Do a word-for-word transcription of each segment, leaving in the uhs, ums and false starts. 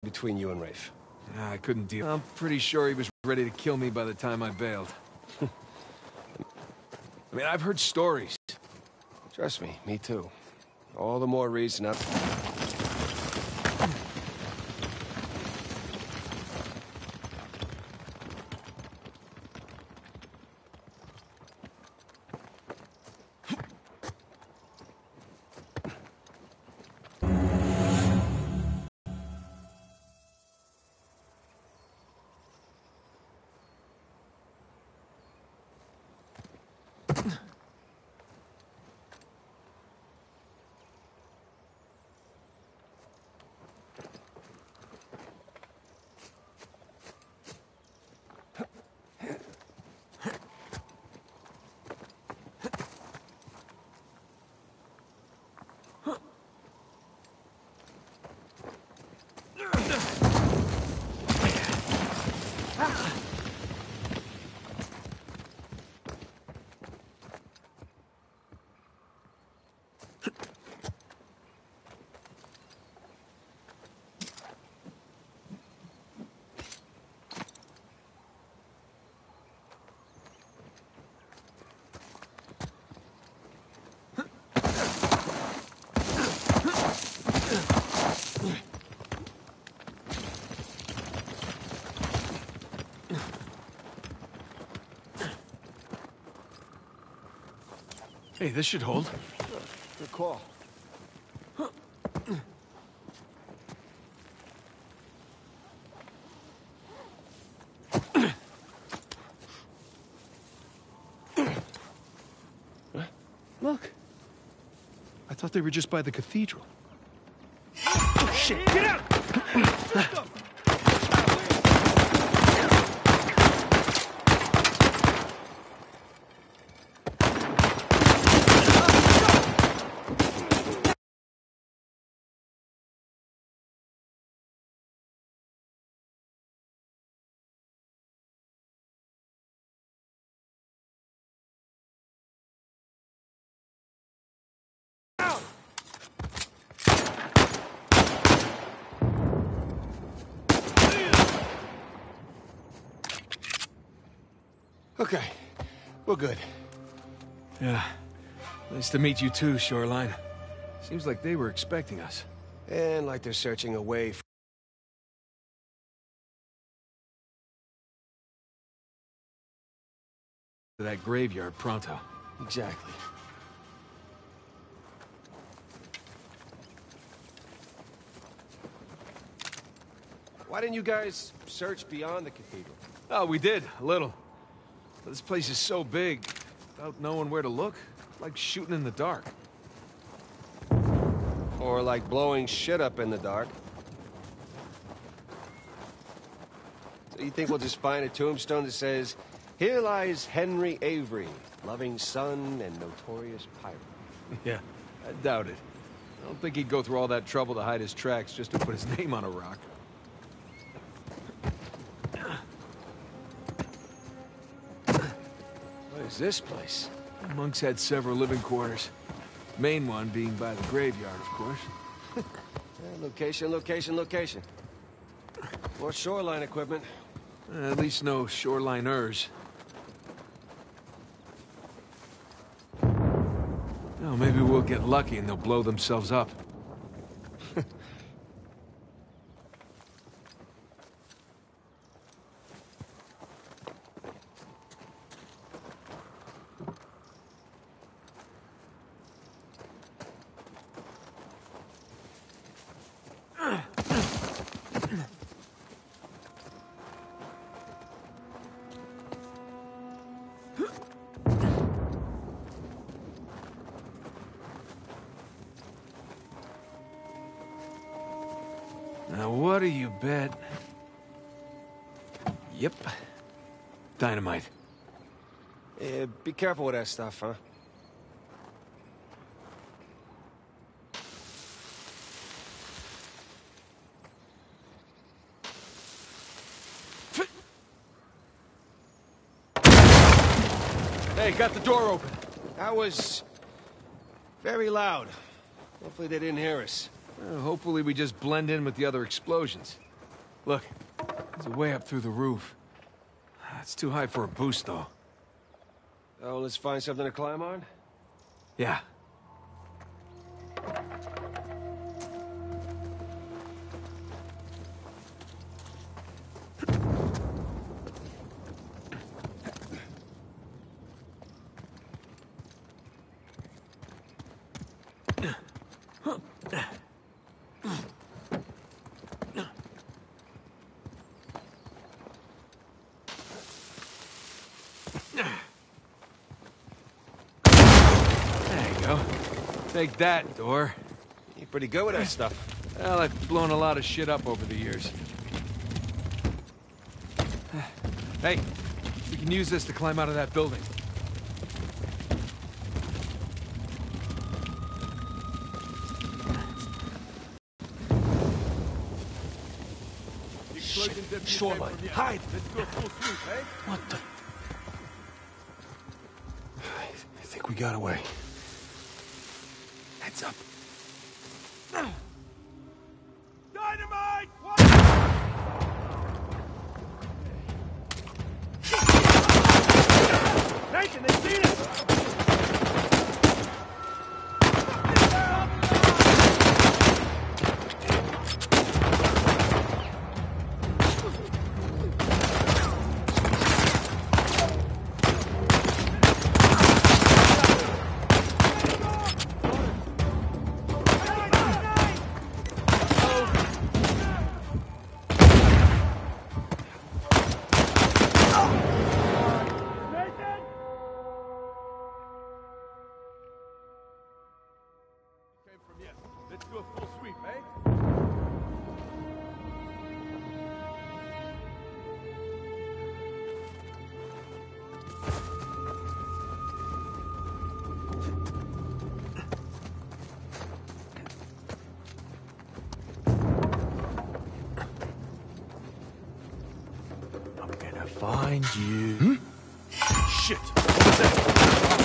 between you and Rafe? I couldn't deal. I'm pretty sure he was ready to kill me by the time I bailed. I mean, I've heard stories. Trust me, me too. All the more reason I... Hey, this should hold. Good call. Look. I thought they were just by the cathedral. Oh, shit! Get out! Okay, we're good. Yeah. Nice to meet you too, Shoreline. Seems like they were expecting us. And like they're searching away for... that graveyard pronto. Exactly. Why didn't you guys search beyond the cathedral? Oh, we did, a little. But this place is so big, without knowing where to look, like shooting in the dark. Or like blowing shit up in the dark. So you think we'll just find a tombstone that says, "Here lies Henry Avery, loving son and notorious pirate"? Yeah, I doubt it. I don't think he'd go through all that trouble to hide his tracks just to put his name on a rock. What is this place? The monks had several living quarters. Main one being by the graveyard, of course. Yeah, location, location, location. More shoreline equipment. At least no shoreliners. Well, maybe we'll get lucky and they'll blow themselves up. Now, what do you bet? Yep. Dynamite. Yeah, be careful with that stuff, huh? Hey, got the door open. That was very loud. Hopefully they didn't hear us. Well, hopefully we just blend in with the other explosions. Look, there's a way up through the roof. It's too high for a boost, though. Oh, let's find something to climb on? Yeah. Take that, door. You're pretty good with that stuff. Well, I've blown a lot of shit up over the years. Hey, we can use this to climb out of that building. Shit. Shoreline. Hide! Let's go full sweep, eh? What the... I think we got away. Heads up. Dynamite! Nathan, they've seen us! Let's do a full sweep, eh? I'm gonna find you. Hmm? Shit! What's that?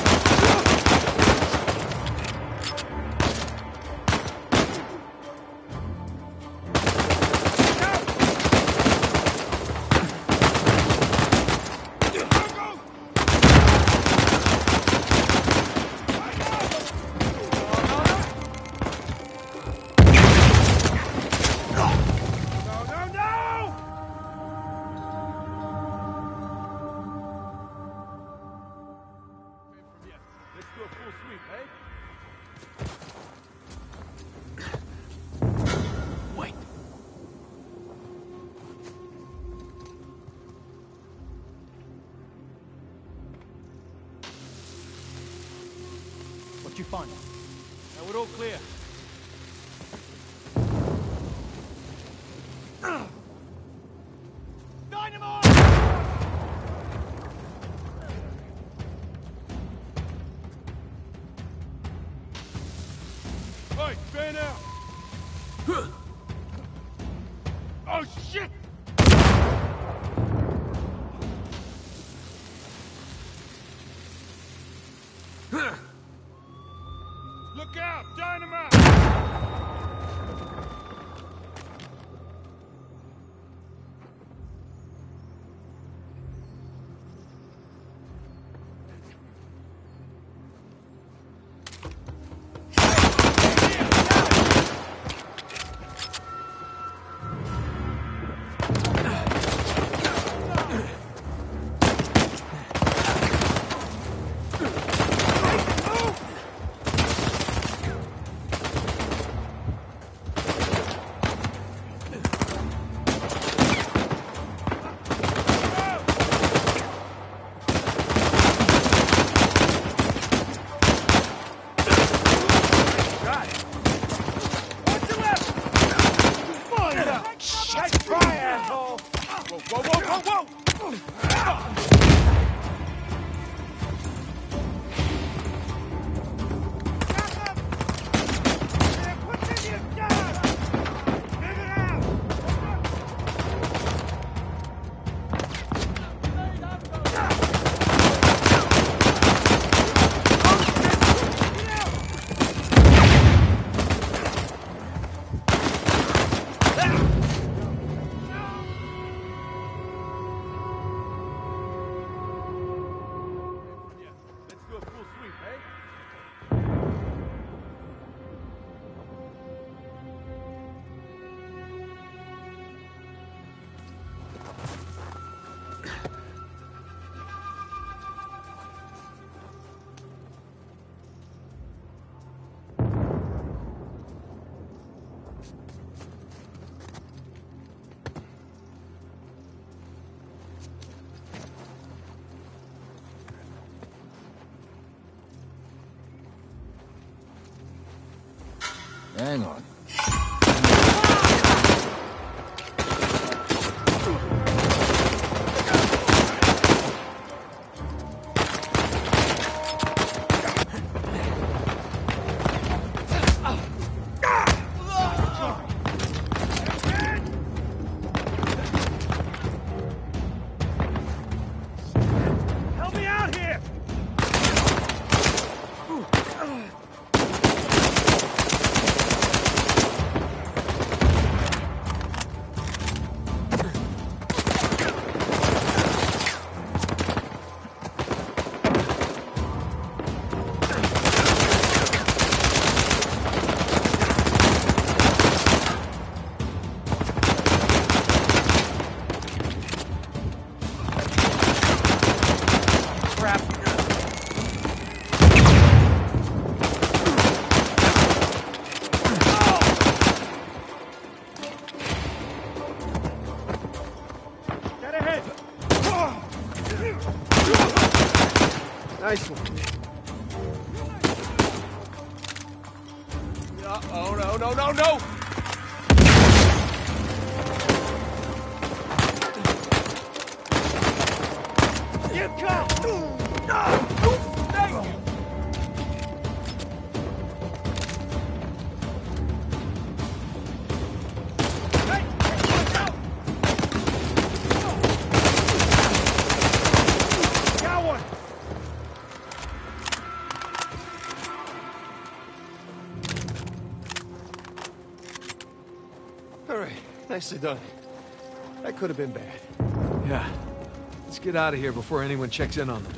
What'd you find? Now we're all clear. Dynamite! Hey, fan out! Oh, shit! Look out! Dynamite! Whoa, whoa, whoa, whoa! Hang on. Help me out here! Crap. Get ahead! Nice one. Uh, oh, no, no, no, no! You come! Thank you! Hey! Watch out! Got one! All right, nicely done. That could have been bad. Yeah. Let's get out of here before anyone checks in on them.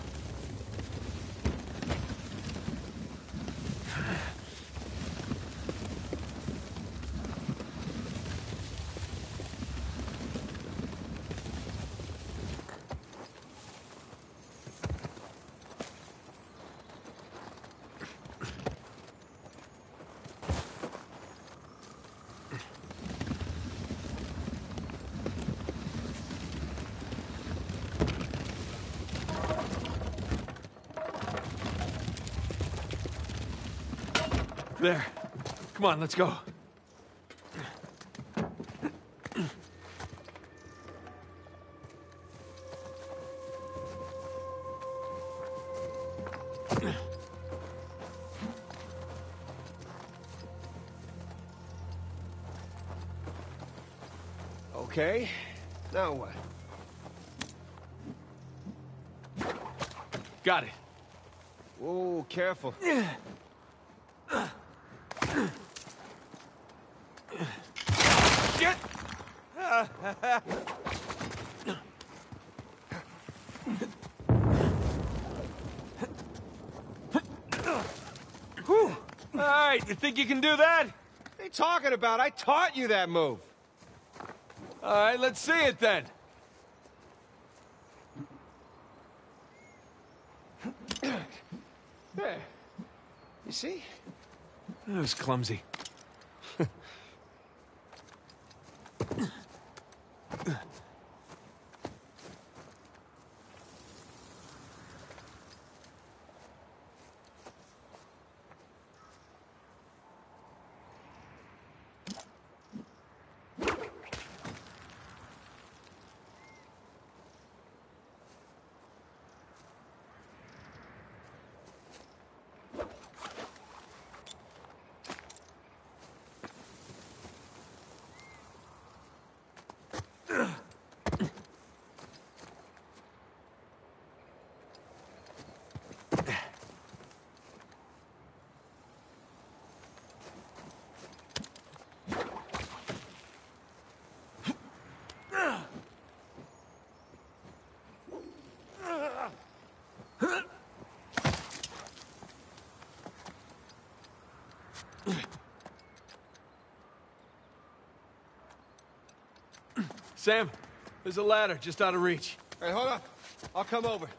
There. Come on, let's go. Okay, now what? Got it. Whoa, careful. Get! Whew. All right, you think you can do that? What are you talking about? I taught you that move. All right, let's see it then. There. You see? That was clumsy. Sam, there's a ladder just out of reach. All right, hold on. I'll come over.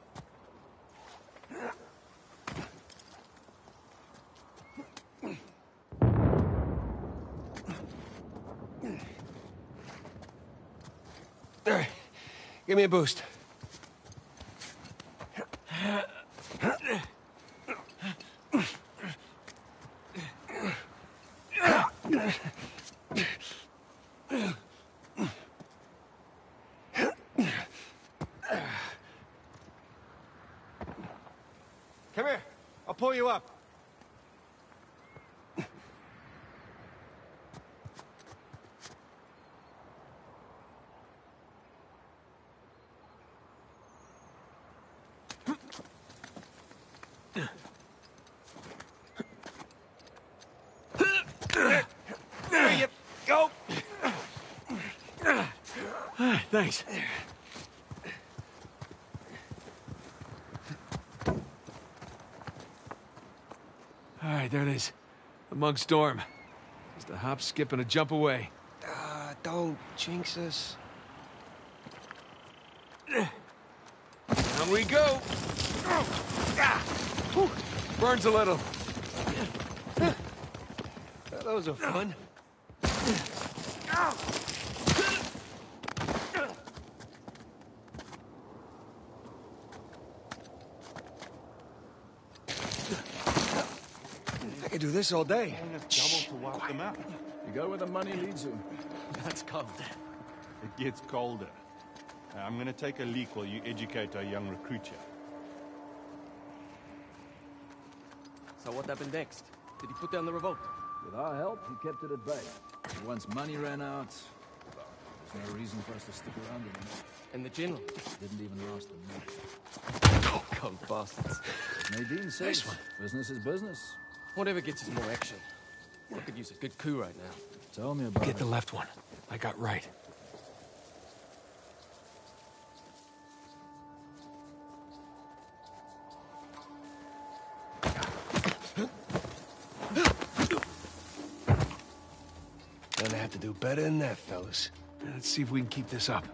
All right, give me a boost. pull you up. There you go. Thanks. All right, there it is. The mug storm. Just a hop, skip, and a jump away. Uh, don't jinx us. Down we go. Whew. Burns a little. Those are fun. I could do this all day. Double to wipe them out. You go where the money leads you. That's cold. It gets colder. Uh, I'm gonna take a leak while you educate our young recruit here. So what happened next? Did he put down the revolt? With our help, he kept it at bay. And once money ran out, well, there's no reason for us to stick around anymore. And the general? Didn't even last a minute. Oh, cold bastards. Nadine says, Nice one. business is business. Whatever gets us more action. I could use a good coup right now. Tell me about Get it. the left one. I got right. Gonna have to do better than that, fellas. Let's see if we can keep this up.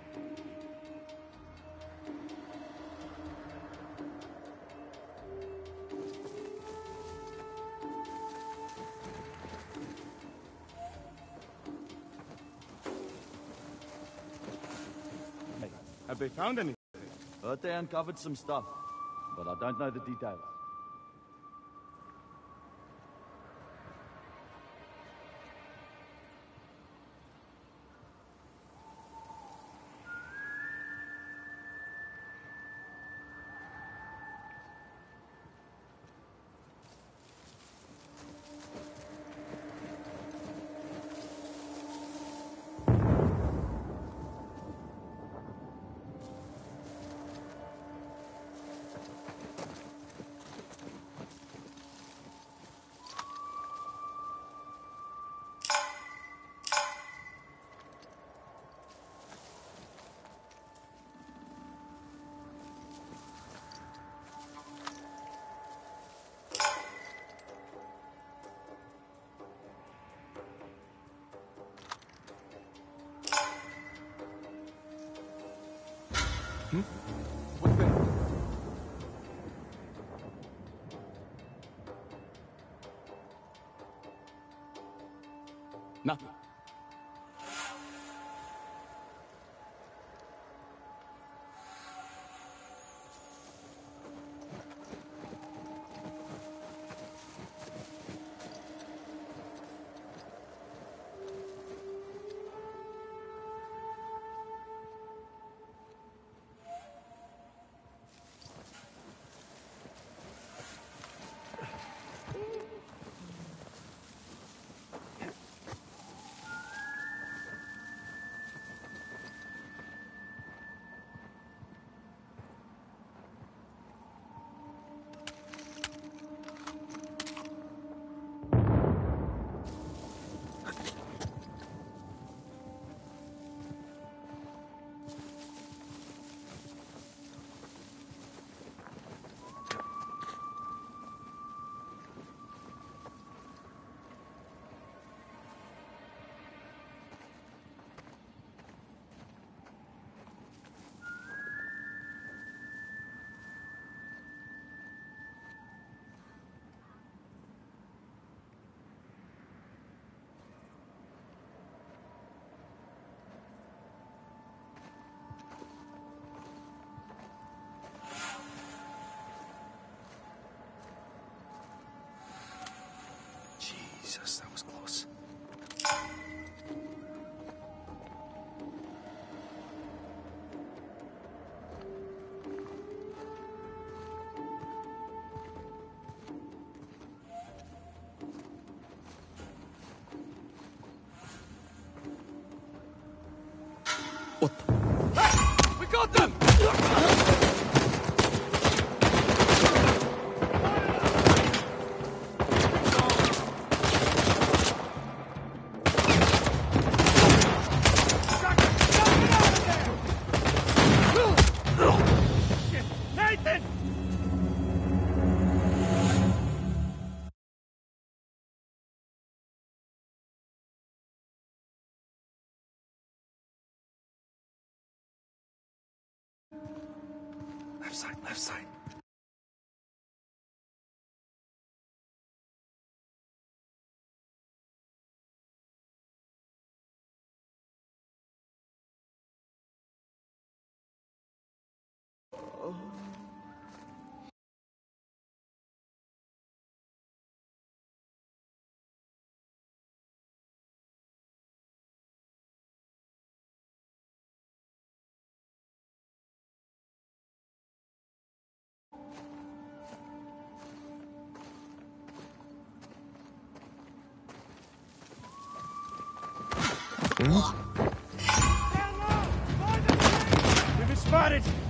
Have they found anything? Heard they uncovered some stuff, but I don't know the details. What's that? Nothing. What the? Hey! We got them! Left side, left side. We've been spotted!